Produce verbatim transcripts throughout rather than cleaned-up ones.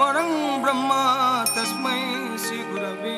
परं ब्रह्म तस्मै श्री गुरवे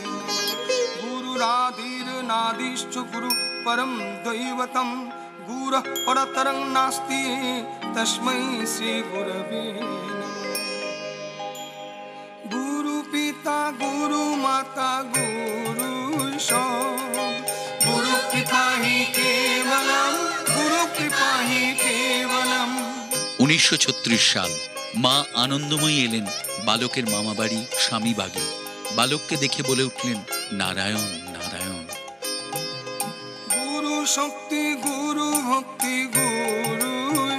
गुरुरादिर्नादिश्च गुरु परं दैवतं गुरः परतरं नास्ति तस्मै श्री गुरवे गुरु पिता गुरु माता गुरु सब गुरु कृपा ही केवलम गुरु कृपा ही केवलम। উনিশশো ছত্রিশ সাল মা আনন্দময়ী এলেন বালকের মামাবাড়ি স্বামীবাগে। বালককে দেখে বলে উঠলেন, নারায়ণ নারায়ণ। গুরু শক্তি গুরু ভক্তি গুরু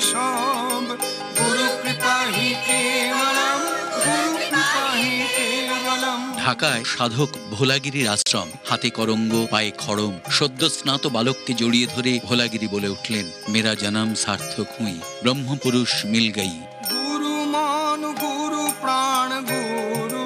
সব গুরু কৃপা হি কেবলম গুরু কৃপা হি কেবলম। ঢাকায় সাধক ভোলাগিরির আশ্রম, হাতে করঙ্গ পায়ে খড়ম। সদ্য স্নাত বালককে জড়িয়ে ধরে ভোলাগিরি বলে উঠলেন, মেরা জনম সার্থক হুই, ব্রহ্মপুরুষ মিল গই। গুরু মন গুরু প্রাণ গুরু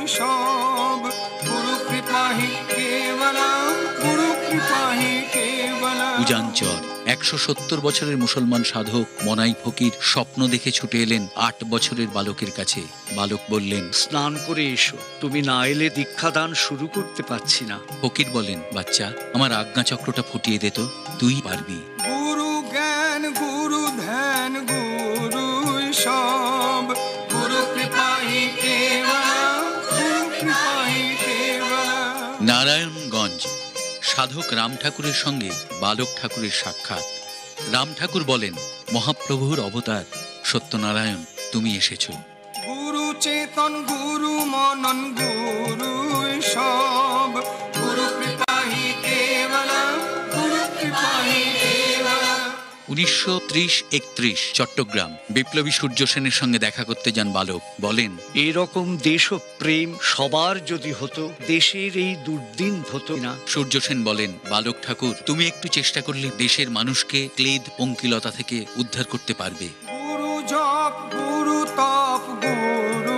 সব গুরু কৃপা হি কেবলম গুরু কৃপা হি কেবলম। উজানচর একশো সত্তর বছরের মুসলমান সাধক মনাই ফকির স্বপ্ন দেখে ছুটে এলেন আট বছরের বালকের কাছে। বালক বললেন, স্নান করে এসো, তুমি না এলে দীক্ষাদান শুরু করতে পারছি না। ফকির বলেন, বাচ্চা, আমার আজ্ঞাচক্রটা ফুটিয়ে দে তো, তুই পারবি। গুরু জ্ঞান গুরু ধ্যান গুরু সব গুরু কৃপা হি কেবলম গুরু কৃপা হি কেবলম। নারায়ণগঞ্জ সাধক রাম ঠাকুরের সঙ্গে বালক ঠাকুরের সাক্ষাৎ। রাম ঠাকুর বলেন, মহাপ্রভুর অবতার সত্যনারায়ণ তুমি এসেছ। গুরু চেতন গুরু মনন গুরু সব গুরু কৃপা হি কেবলম গুরু কৃপা হি কেবলম। উনিশশো ত্রিশ একত্রিশ চট্টগ্রাম বিপ্লবী সূর্য সেনের সঙ্গে দেখা করতে যান বালক। বলেন, এরকম দেশপ্রেম সবার যদি হতো, দেশের এই দুর্দিন হতো না। সূর্য সেন বলেন, বালক ঠাকুর, তুমি একটু চেষ্টা করলে দেশের মানুষকে ক্লেদ পঙ্কিলতা থেকে উদ্ধার করতে পারবে। গুরু জপ গুরু তপ গুরু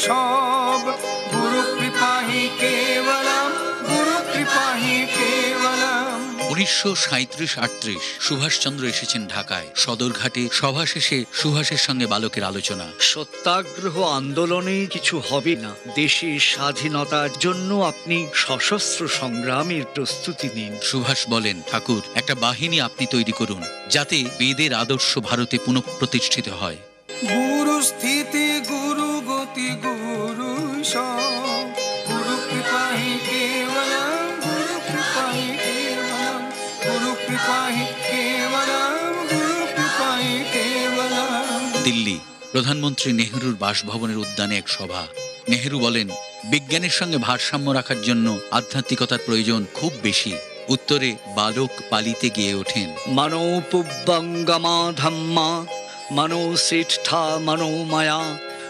সব গুরু কৃপা হি কেবলম গুরু কৃপা হি কেবলম। উনিশশো সাঁত্রিশ আটত্রিশ সুভাষচন্দ্র এসেছেন ঢাকায়। সদরঘাটে সভা শেষে সুভাষের সঙ্গে বালকের আলোচনা। সত্যাগ্রহ আন্দোলনে কিছু হবে না, দেশের স্বাধীনতার জন্য আপনি সশস্ত্র সংগ্রামের প্রস্তুতি নিন। সুভাষ বলেন, ঠাকুর, একটা বাহিনী আপনি তৈরি করুন যাতে বেদের আদর্শ ভারতে পুনঃপ্রতিষ্ঠিত হয়। গুরু স্থিতি গুরু গতি গুরু সব গুরু কৃপা হি কেবলম গুরু কৃপা হি কেবলম গুরু কৃপা হি কেবলম গুরু কৃপা হি কেবলম। দিল্লি প্রধানমন্ত্রী নেহরুর বাসভবনের উদ্যানে এক সভা। নেহরু বলেন, বিজ্ঞানের সঙ্গে ভারসাম্য রাখার জন্য আধ্যাত্মিকতার প্রয়োজন খুব বেশি। উত্তরে বালক পালিতে গিয়ে ওঠেন, মনো পুব্বঙ্গমা ধাম্মা মনো সিষ্ঠা মনোময়া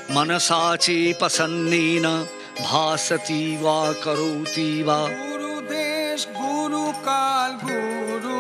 মনসাচে প্রসন্নেন ভাসতি বা করোতি বা। গুরু দেশ গুরু কাল গুরু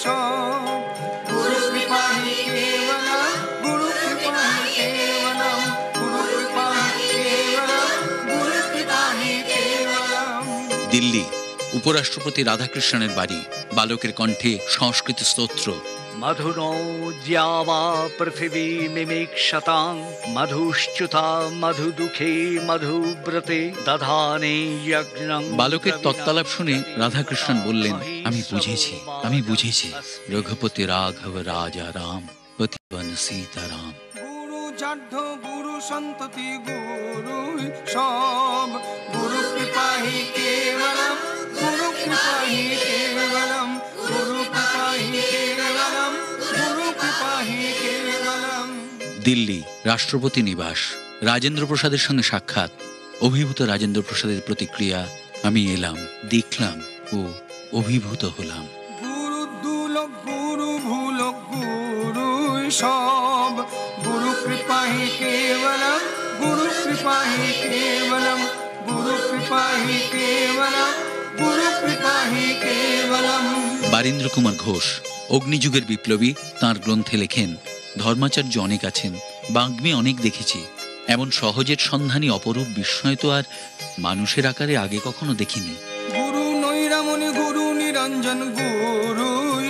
সব গুরু কৃপা হি কেবলম গুরু কৃপা হি কেবলম গুরু কৃপা হি কেবলম গুরু কৃপা হি কেবলম। দিল্লি উপরাষ্ট্রপতি রাধাকৃষ্ণনের বাড়ি। বালকের কণ্ঠে সংস্কৃত স্তোত্র। মধুনো দ্যাবা পৃথিবী মিমিক্ষতাং মধুশ্চ্যুতা মধু দুঃখে মধুব্রতে দধানে যজ্ঞং। বালকের তত্ত্বালাপ শুনে রাধাকৃষ্ণন বললেন, আমি বুঝেছি আমি বুঝেছি রঘুপতি রাঘব রাজা রাম পতিবন সীতারাম। গুরু জাঢ্য গুরু সন্ততি গুরু সব গুরু কৃপা হি কেবলম গুরু কৃপা হি কেবলম গুরু কৃপা হি কেবলম গুরু কৃপা হি কেবলম। দিল্লি রাষ্ট্রপতি নিবাস। রাজেন্দ্র প্রসাদের সঙ্গে সাক্ষাৎ। অভিভূত রাজেন্দ্র প্রসাদের প্রতিক্রিয়া, আমি এলাম, দেখলাম ও অভিভূত হলাম। গুরু দুলক গুরু ভুলক গুরু সব গুরু কৃপা হি কেবলম গুরু কৃপা হি কেবলম গুরু কৃপা হি কেবলম গুরু কৃপা হি কেবলম। বারীন্দ্র কুমার ঘোষ অগ্নিযুগের বিপ্লবী। তাঁর গ্রন্থে লেখেন, ধর্মাচার্য অনেক আছেন, বাগ্মী অনেক দেখেছি, এমন সহজের সন্ধানী অপরূপ বিস্ময় তো আর মানুষের আকারে আগে কখনো দেখিনি। গুরু নৈরামণি গুরু নিরঞ্জন গুরু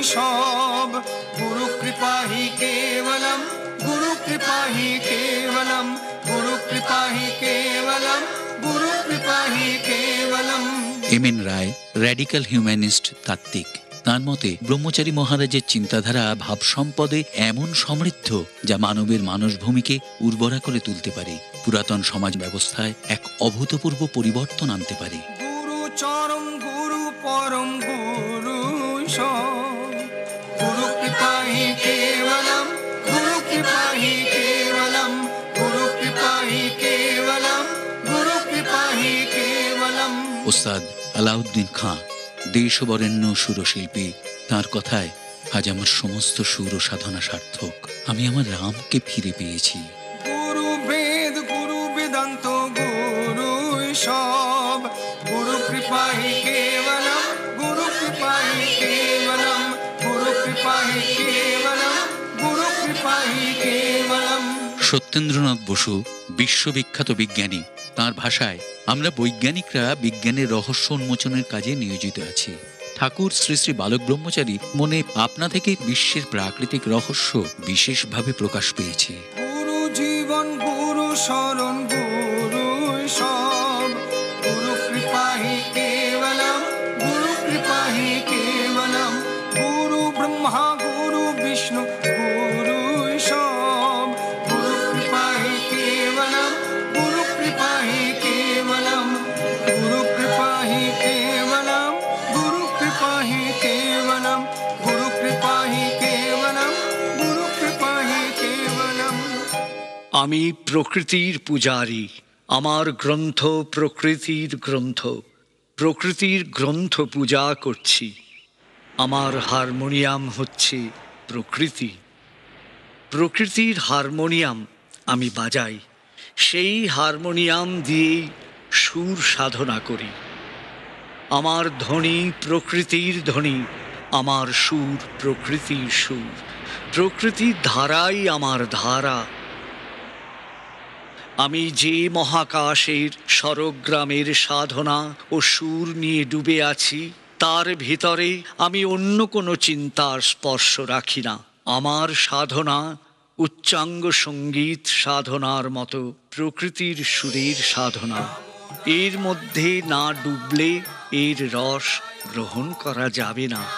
সব গুরু কৃপা হি কেবলম গুরু কৃপা হি কেবলম गुरु कृपा ही केवलम गुरु कृपा ही केवलम। M N Roy radical humanist তাত্ত্বিক। তার মতে ব্রহ্মচারী মহারাজের চিন্তাধারা ভাব সম্পদে এমন সমৃদ্ধ যা মানবের মানসভূমিকে উর্বরা করে তুলতে পারে, পুরাতন সমাজ ব্যবস্থায় এক অভূতপূর্ব পরিবর্তন আনতে পারে। গুরু চরম গুরু পরম গুরু সব, গুরু কৃপা হি কেবলম গুরু কৃপা হি কেবলম গুরু কৃপা হি কেবলম গুরু কৃপা হি কেবলম। ওস্তাদ আলাউদ্দিন খাঁ দেশবরেণ্য সুরশিল্পী, তাঁর কথায় আজ আমার সমস্ত সুর সাধনা সার্থক। আমি আমার রামকে ফিরে পেয়েছি। গুরু বেদ গুরু বেদান্ত গুরু সব, গুরু কৃপা হি কেবলম গুরু কৃপা হি কেবলম গুরু কৃপা হি কেবলম গুরু কৃপা হি কেবলম। সত্যেন্দ্রনাথ বসু বিশ্ববিখ্যাত বিজ্ঞানী। তাঁর ভাষায়, আমরা বৈজ্ঞানিকরা বিজ্ঞানের রহস্য উন্মোচনের কাজে নিয়োজিত আছি। ঠাকুর শ্রী শ্রী বালক ব্রহ্মচারী মনে আপনা থেকে বিশ্বের প্রাকৃতিক রহস্য বিশেষভাবে প্রকাশ পেয়েছে। গুরু জীবন গুরু শরণ গুরু সব, গুরু কৃপা হি কেবলম গুরু কৃপা হি কেবলম গুরু ব্রহ্মা গুরু বিষ্ণু গুরু সব, গুরু কৃপা হি কেবলম গুরু কৃপা হি কেবলম গুরু কৃপা হি কেবলম গুরু কৃপা হি কেবলম গুরু কৃপা হি কেবলম গুরু কৃপা হি কেবলম। আমি প্রকৃতির পূজারী। আমার গ্রন্থ প্রকৃতির গ্রন্থ, প্রকৃতির গ্রন্থ পূজা করছি। আমার হারমোনিয়াম হচ্ছে প্রকৃতি, প্রকৃতির হারমোনিয়াম আমি বাজাই। সেই হারমোনিয়াম দিয়েই সুর সাধনা করি। আমার ধ্বনি প্রকৃতির ধ্বনি, আমার সুর প্রকৃতির সুর, প্রকৃতির ধারাই আমার ধারা। আমি যে মহাকাশের স্বরগ্রামের সাধনা ও সুর নিয়ে ডুবে আছি, তার ভিতরে আমি অন্য কোনো চিন্তার স্পর্শ রাখি না। আমার সাধনা উচ্চাঙ্গ সঙ্গীত সাধনার মতো প্রকৃতির সুরের সাধনা। এর মধ্যে না ডুবলে এর রস গ্রহণ করা যাবে না।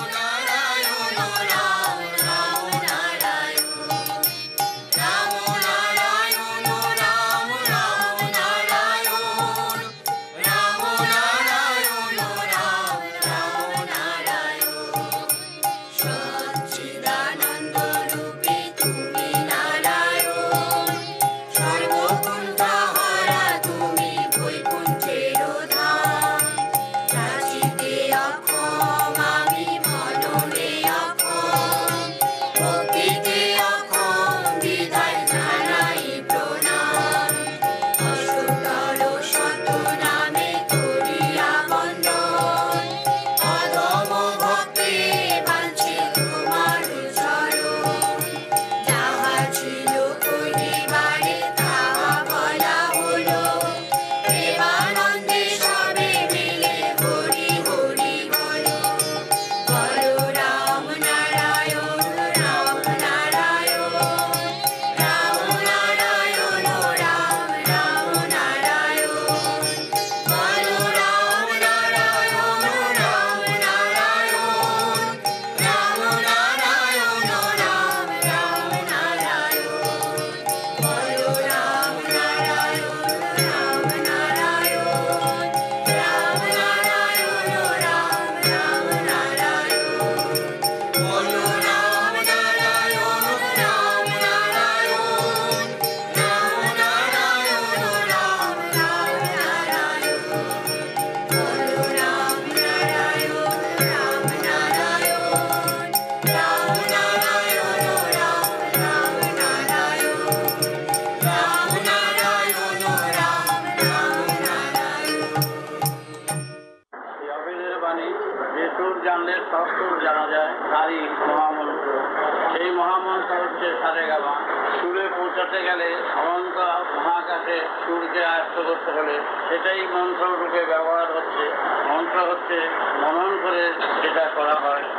সুরকে আয়ত্ত করতে হলে সেটাই মন্ত্র রূপে ব্যবহার হচ্ছে। মন্ত্র হচ্ছে মনন করে যেটা করা হয়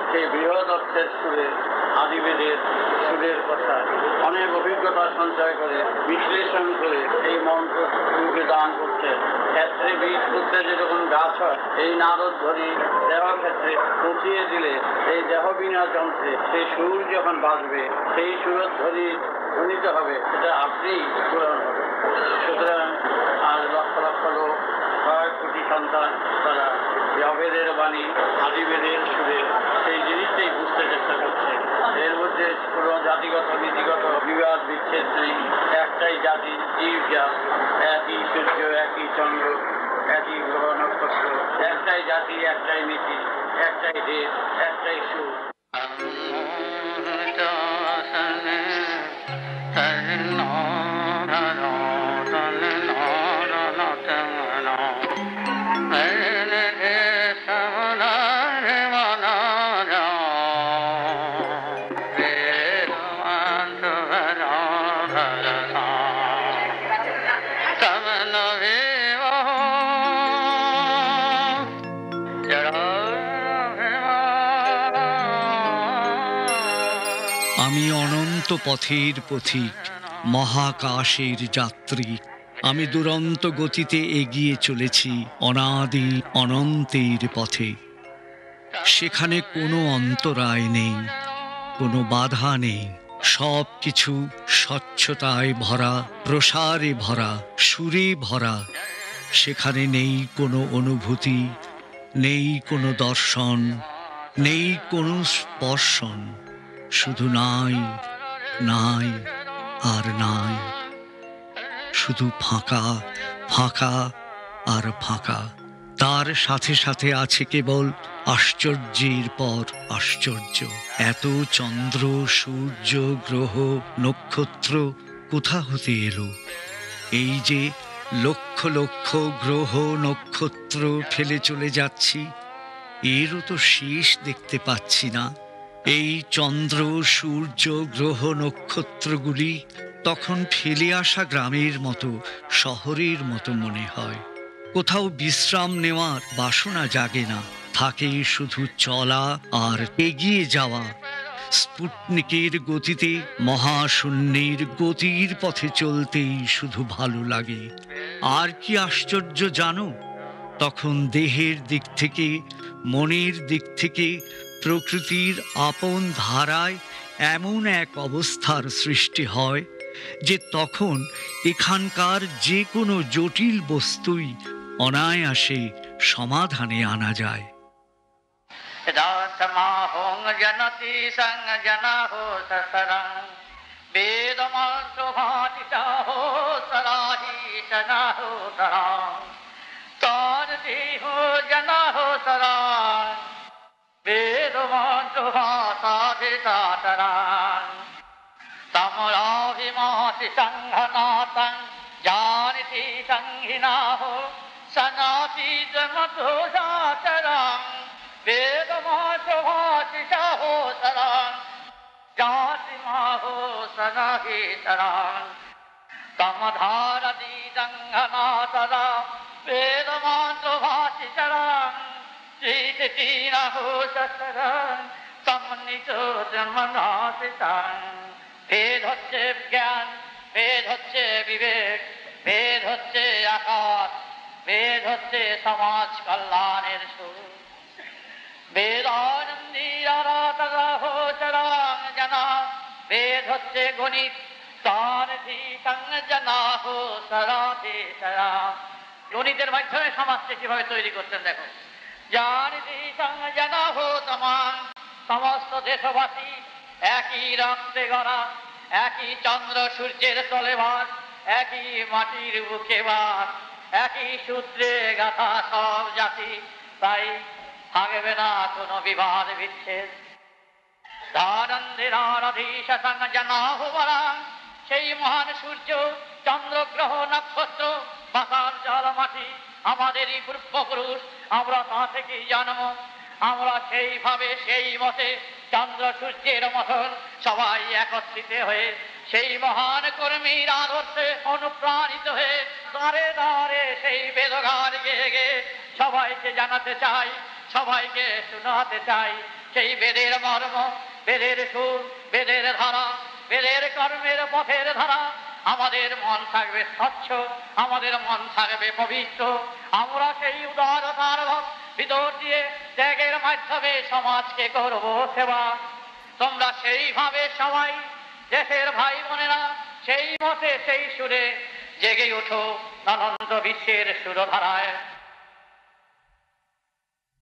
সেই বৃহৎ অর্থের সুরে আদিবেদের সুরের কথা অনেক অভিজ্ঞতা সঞ্চয় করে বিশ্লেষণ করে এই মন্ত্রকে দান করছে। ক্ষেত্রে বীজ করতে যেরকম গাছ হয়, এই নারদ ধরি দেহ ক্ষেত্রে পচিয়ে দিলে এই দেহ বিনা যন্ত্রে সেই সুর যখন বাজবে সেই সুরত ধরি ধ্বনিত হবে, সেটা আপনিই পূরণ হবে। সুতরাং আজ লক্ষ লক্ষ লোক, কয়েক কোটি সন্তান, তারা অবেদের বাণী আদিবেদের সুরে সেই জিনিসটাই বুঝতে চেষ্টা করছে। এর মধ্যে কোনো জাতিগত নীতিগত বিবাদ বিচ্ছেদ নেই। একটাই জাতি, জীব জাত, একই সূর্য, একই চন্দ্র, একই গ্রহ নক্ষত্র, একটাই জাতি, একটাই নীতি, একটাই দেশ, একটাই সুর। আমি অনন্ত পথের পথিক, মহাকাশের যাত্রী। আমি দুরন্ত গতিতে এগিয়ে চলেছি অনাদি অনন্তের পথে। সেখানে কোনো অন্তরায় নেই, কোনো বাধা নেই। সব কিছু স্বচ্ছতায় ভরা, প্রসারে ভরা, সুরে ভরা। সেখানে নেই কোনো অনুভূতি, নেই কোনো দর্শন, নেই কোনো স্পর্শন। শুধু নাই, নাই আর নাই। শুধু ফাঁকা, ফাঁকা আর ফাঁকা। তার সাথে সাথে আছে কেবল আশ্চর্যের পর আশ্চর্য। এত চন্দ্র, সূর্য, গ্রহ, নক্ষত্র কোথা হতে এলো? এই যে লক্ষ লক্ষ গ্রহ নক্ষত্র ফেলে চলে যাচ্ছি, এরও তো শেষ দেখতে পাচ্ছি না। এই চন্দ্র, সূর্য, গ্রহ নক্ষত্রগুলি তখন ফেলে আসা গ্রামের মতো, শহরের মতো মনে হয়। কোথাও বিশ্রাম নেওয়ার বাসনা জাগে না, থাকে শুধু চলা আর এগিয়ে যাওয়া। স্পুটনিকের গতিতে মহাশূন্যের গতির পথে চলতেই শুধু ভালো লাগে। আর কি আশ্চর্য জানো? তখন দেহের দিক থেকে, মনের দিক থেকে প্রকৃতির আপন ধারায় এমন এক অবস্থার সৃষ্টি হয় যে তখন এখানকার যে কোনো জটিল বস্তুই অনায়াসে সমাধানে আনা যায়। জনতি সং জনাহো সসরং বেদমন্ত্রভাতিতাহো সরাহি সনাহো সরং তর দেহো জনাহো সরং বেদমন্ত্রভাসাধিতাতরং তমরাভিমাতি সংঘনাতং জানিতি সংহিনাহো সনাতি জমতোষাচরং বেদমন্ত্রভাতিতাহো সরং জাতিমাহো সনাহি সরং তমধারতি সংঘনাতরং বেদমন্ত্রভাতিতরং ভেদ হচ্ছে জ্ঞান, ভেদ হচ্ছে বিবেক, ভেদ হচ্ছে আকাশ, ভেদ হচ্ছে সমাজ কল্যাণের সুর। বেদানন্দী জানা ভেদ হচ্ছে গণিত, গণিতের মাধ্যমে সমাজকে কিভাবে তৈরি করছেন দেখো। সমস্ত দেশবাসী একই রক্তে গড়া, একই চন্দ্র সূর্যের তলে বাস, একই মাটির বুকে বাস, একই সূত্রে গাথা সব জাতি, তাই থাকবে না কোনো বিবাদ বিচ্ছেদ। সেই মহান সূর্য, চন্দ্র, গ্রহ, নক্ষত্র, পাতাল, জল, মাটি আমাদেরই পূর্বপুরুষ। আমরা তা থেকেই জন্ম। আমরা সেইভাবে সেই মতে চন্দ্র সূর্যের মতন সবাই একত্রিত হয়ে সেই মহান কর্মীর আদর্শে অনুপ্রাণিত হয়ে দাঁড়ে দাঁড়ে সেই বেদগান গেয়ে গেয়ে সবাইকে জানাতে চাই, সবাইকে শোনাতে চাই সেই বেদের মর্ম, বেদের সুর, বেদের ধারা, বেদের কর্মের পথের ধারা। আমাদের মন থাকবে স্বচ্ছ, আমাদের মন থাকবে পবিত্র। আমরা সেই উদারতার ভিতর দিয়ে ত্যাগের মাধ্যমে সমাজকে করব সেবা। তোমরা সেইভাবে সবাই দেশের ভাই বোনেরা সেই মতে সেই সুরে জেগে ওঠো অনন্ত বিশ্বের সুরধারায়।